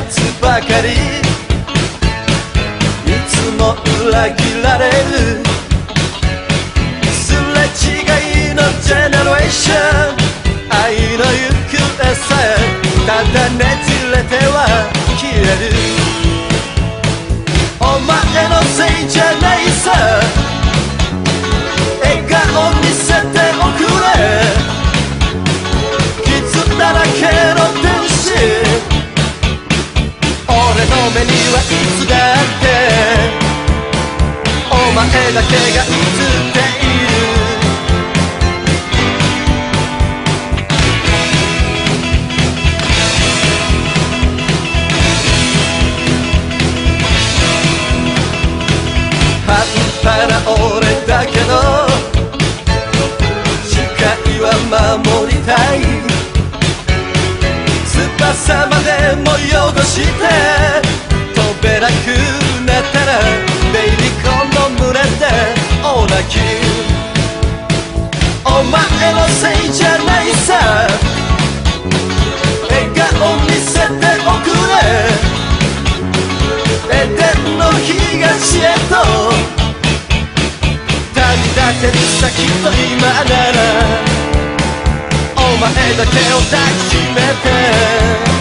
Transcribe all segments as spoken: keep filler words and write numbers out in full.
つばかり、いつも裏切られるすれ違いのジェネレーション、愛の行方さえただねじれては消える。お前のせいじゃないさ、笑顔見せておくれ、傷だらけの天使、俺の目にはいつだってお前だけが映っている。半端な俺だけど誓いは守りたい。翼までも汚して飛べなくなったらベイビーこの胸で大泣き。お前のせいじゃないさ、笑顔見せておくれ、エデンの東へと旅立てるさきっと今ならお前だけを抱きしめて。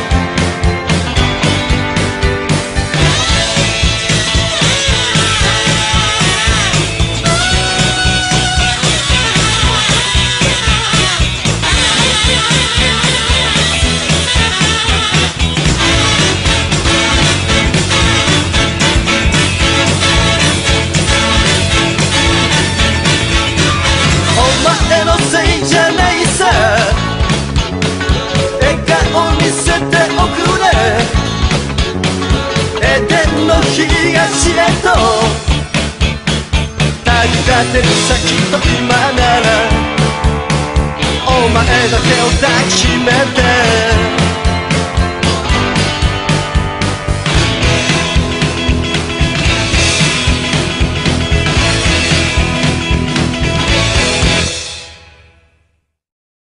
お前のせいじゃないさ、笑顔見せておくれ、エデンの東へと旅立てるさきっと今ならお前だけを抱きしめて。